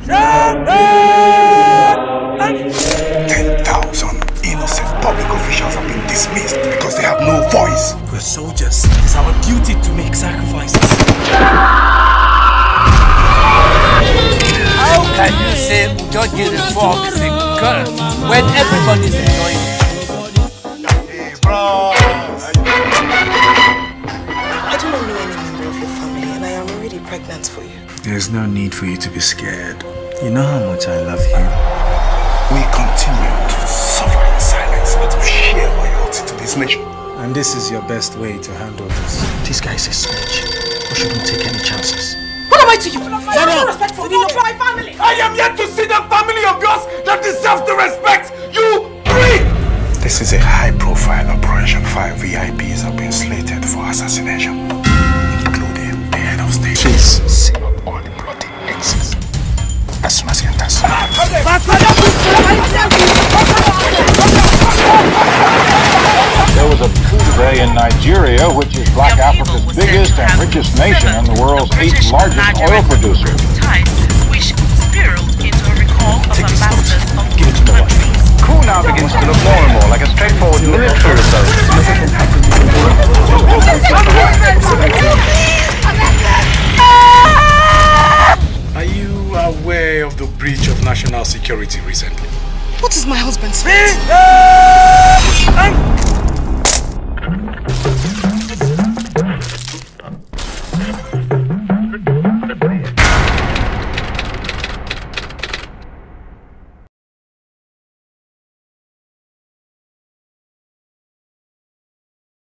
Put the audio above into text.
10,000 innocent public officials have been dismissed because they have no voice. We're soldiers. It's our duty to make sacrifices. How can you say Udoji reform is a curse when everybody's enjoying it? Hey, bro! I do not know any member of your family, and I am already pregnant for you. There's no need for you to be scared. You know how much I love you. We continue to suffer in silence out of sheer loyalty to this nation. And this is your best way to handle this. This guy is a snitch. We shouldn't take any chances. What am I to you? I have no respect for you, my family. I am yet to see the family of yours that deserves the respect you bring! This is a high-profile operation. 5 VIPs have been slated for assassination, including the head of state. Please seal up all the bloody exes as soon as he enters. There was a coup today in Nigeria, which is Black Africa's biggest and richest nation and the world's 8th largest oil producer. Which spiraled into a recall of ambassadors of countries. Coup now begins to look more and more like a straightforward military assault. Are you aware of the breach of national security recently? What is my husband's fate?